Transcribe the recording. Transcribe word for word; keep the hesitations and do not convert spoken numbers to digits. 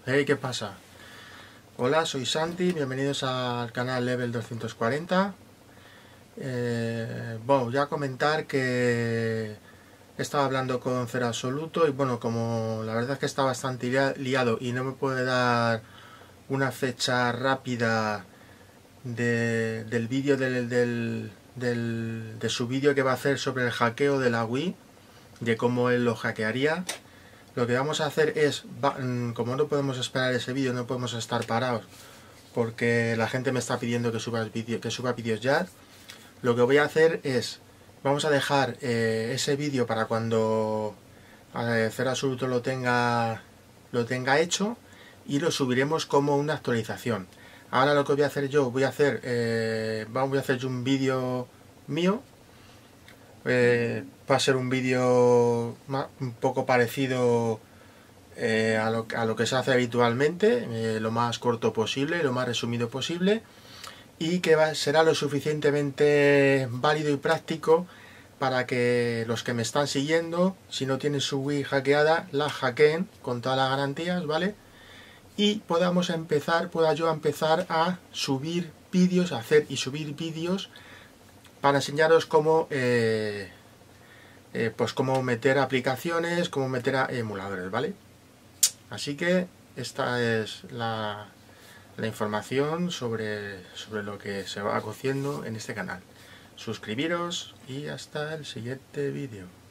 Hey, ¿qué pasa? Hola, soy Santi, bienvenidos al canal Level doscientos cuarenta. Eh, bueno, voy a comentar que estaba hablando con Cero Absoluto y bueno, como la verdad es que está bastante liado y no me puede dar una fecha rápida de, del vídeo del, del, del, de su vídeo que va a hacer sobre el hackeo de la Wii, de cómo él lo hackearía. Lo que vamos a hacer es, como no podemos esperar ese vídeo, no podemos estar parados porque la gente me está pidiendo que suba, vídeo, que suba vídeos ya. Lo que voy a hacer es, vamos a dejar eh, ese vídeo para cuando eh, Cero Absoluto lo tenga, lo tenga hecho y lo subiremos como una actualización. Ahora lo que voy a hacer yo, voy a hacer, eh, voy a hacer yo un vídeo mío. Eh, va a ser un vídeo un poco parecido eh, a, lo, a lo que se hace habitualmente, eh, lo más corto posible, lo más resumido posible, y que va, será lo suficientemente válido y práctico para que los que me están siguiendo, si no tienen su Wii hackeada, la hackeen con todas las garantías, ¿vale? Y podamos empezar, pueda yo empezar a subir vídeos, a hacer y subir vídeos para enseñaros cómo eh, eh, pues cómo meter aplicaciones, cómo meter a emuladores, ¿vale? Así que esta es la, la información sobre, sobre lo que se va cociendo en este canal. Suscribiros y hasta el siguiente vídeo.